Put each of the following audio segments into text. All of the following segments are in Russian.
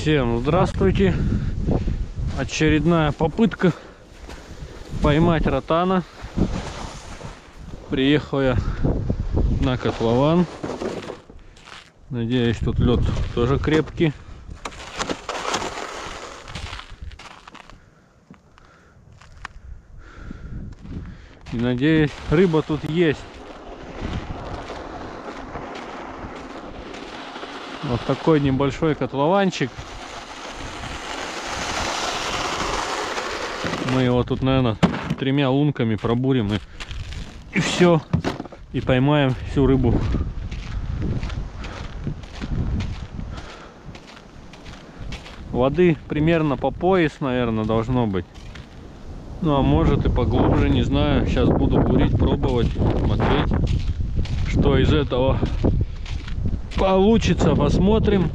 Всем здравствуйте! Очередная попытка поймать ротана. Приехал я на котлован. Надеюсь, тут лед тоже крепкий. И надеюсь, рыба тут есть. Вот такой небольшой котлованчик. Мы его тут, наверное, 3 лунками пробурим и все. И поймаем всю рыбу. Воды примерно по пояс, наверное, должно быть. Ну, а может и поглубже, не знаю. Сейчас буду бурить, пробовать, смотреть, что из этого получится. Посмотрим.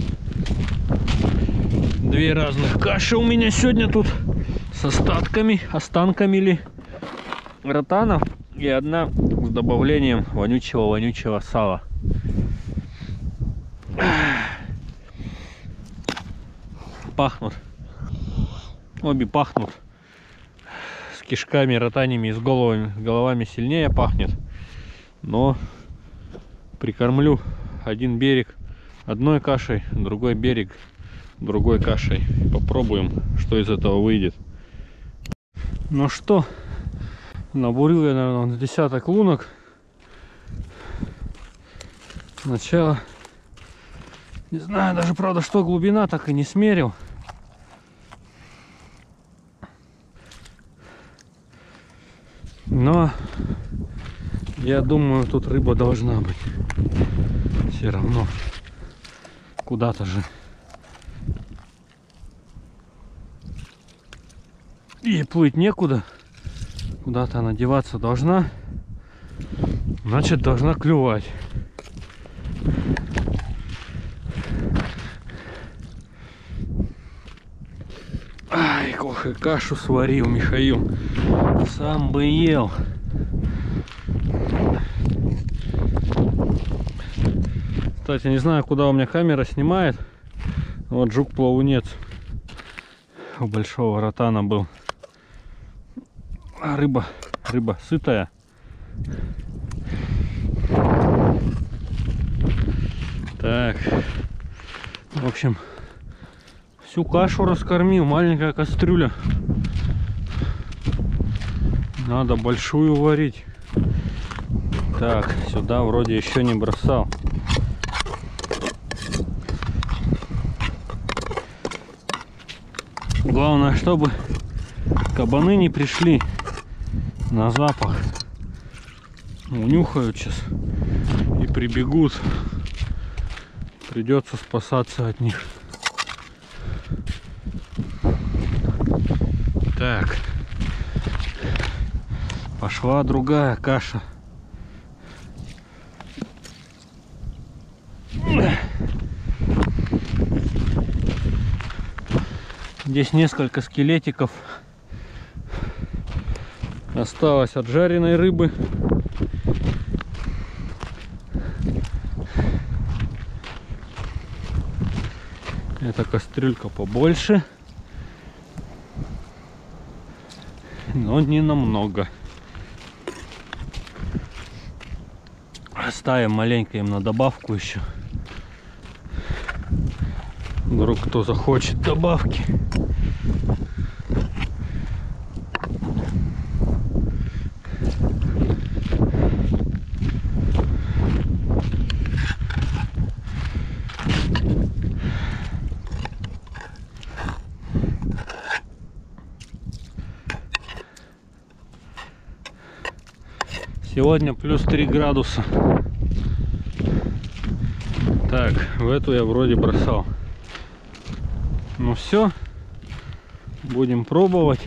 2 разных каши у меня сегодня тут с останками ли ротанов, и одна с добавлением вонючего сала. Пахнут. Обе пахнут. С кишками, ротанями и с головами сильнее пахнет. Но прикормлю один берег одной кашей, другой берег другой кашей. Попробуем, что из этого выйдет. Ну что, набурил я, наверное, на десяток лунок. Сначала, не знаю даже, правда, что глубина, так и не смерил. Но я думаю, тут рыба должна быть. Все равно куда-то же. И плыть некуда. Куда-то она деваться должна. Значит, должна клювать. Ай, ох, и кашу сварил Михаил. Сам бы ел. Кстати, не знаю, куда у меня камера снимает. Вот жук-плавунец у большого ротана был. А рыба сытая. Так, в общем, всю кашу раскормил. Маленькая кастрюля. Надо большую варить. Так, сюда вроде еще не бросал. Главное, чтобы кабаны не пришли на запах. Унюхают сейчас и прибегут. Придется спасаться от них. Так, пошла другая каша. Здесь несколько скелетиков осталось от жареной рыбы. Эта кастрюлька побольше, но не намного. Оставим маленько им на добавку еще. Вдруг кто захочет добавки. Сегодня плюс 3 градуса. Так, в эту я вроде бросал. Ну все, будем пробовать.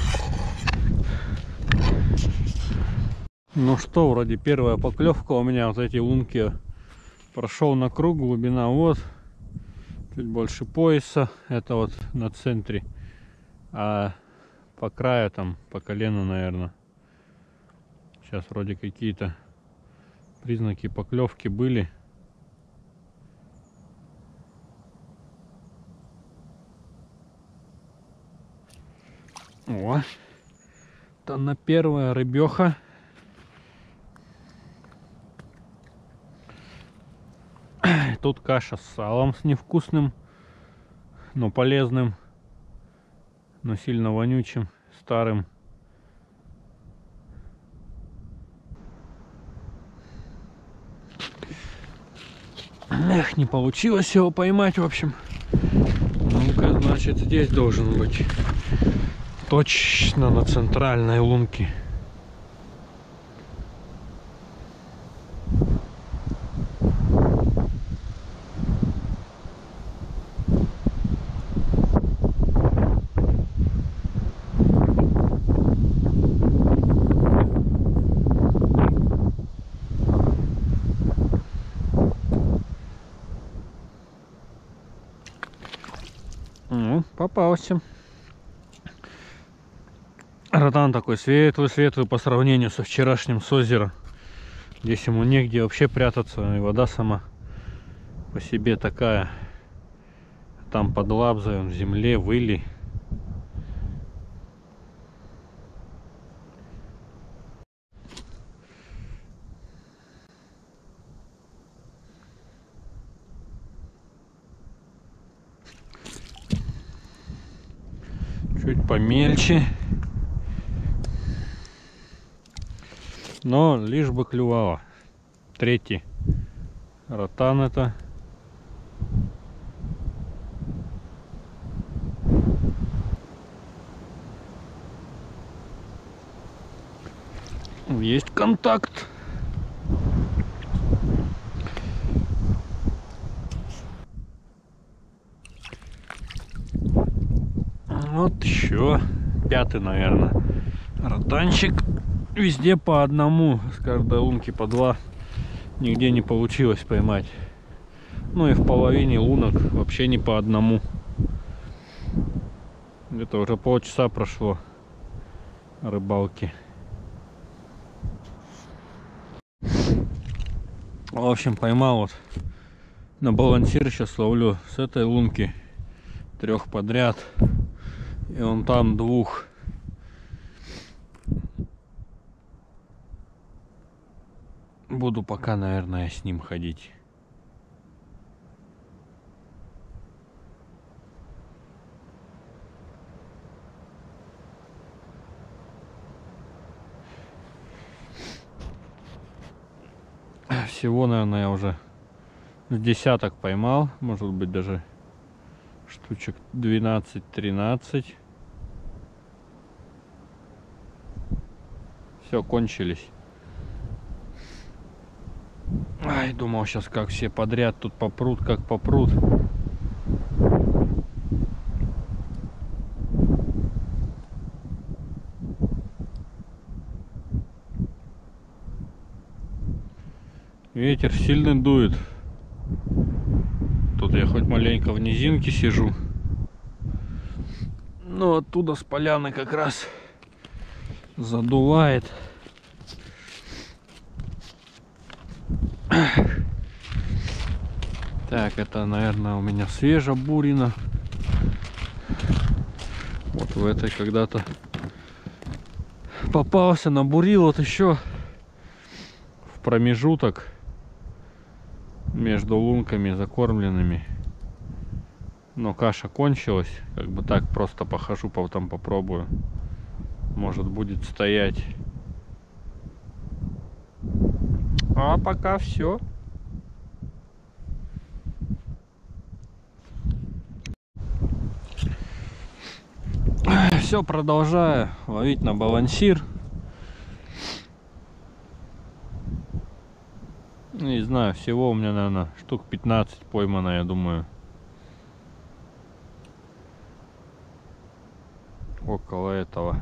Ну что, вроде первая поклевка у меня. Вот эти лунки прошел на круг, глубина вот чуть больше пояса. Это вот на центре, а по краю там по колено, наверное. Сейчас вроде какие-то признаки поклевки были. О, это на первая рыбеха. Тут каша с салом, с невкусным, но полезным, но сильно вонючим, старым. Эх, не получилось его поймать, в общем. Ну-ка, значит, здесь должен быть. Точно на центральной лунке. Ну, попался. Ротан такой светлый-светлый по сравнению со вчерашним с озера. Здесь ему негде вообще прятаться, и вода сама по себе такая. Там под лабзой, он в земле, выли. Чуть помельче. Но лишь бы клювало. Третий ротан это. Есть контакт. Вот еще пятый, наверное, ротанчик. Везде по одному, с каждой лунки по два. Нигде не получилось поймать. Ну и в половине лунок вообще не по одному. Где-то уже полчаса прошло рыбалки. В общем, поймал вот на балансир, сейчас ловлю с этой лунки 3 подряд. И он там 2. Буду пока, наверное, с ним ходить. Всего, наверное, я уже с десяток поймал. Может быть, даже штучек 12-13. Все, кончились. Ай, думал, сейчас как все подряд тут попрут, как попрут. Ветер сильно дует. Тут я хоть маленько в низинке сижу, но оттуда с поляны как раз задувает. Так, это, наверное, у меня свежебурина. Вот в этой когда-то попался, набурил вот еще в промежуток между лунками закормленными. Но каша кончилась. Как бы так просто похожу, потом попробую. Может, будет стоять. А пока все. Все, продолжаю ловить на балансир. Не знаю, всего у меня, наверное, штук 15 поймано, я думаю. Около этого.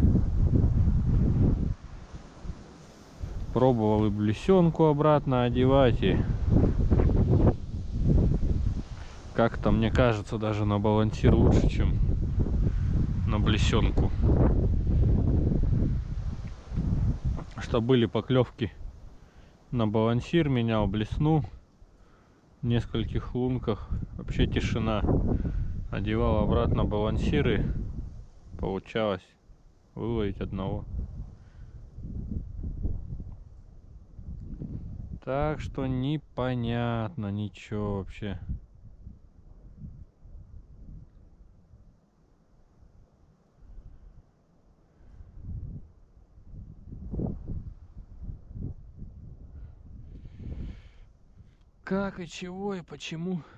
Пробовал и блесенку обратно одевать, и как-то, мне кажется, даже на балансир лучше, чем на блесенку. Что были поклевки на балансир, менял блесну в нескольких лунках. Вообще тишина. Одевал обратно балансиры, получалось выловить одного. Так что непонятно ничего вообще. Как и чего и почему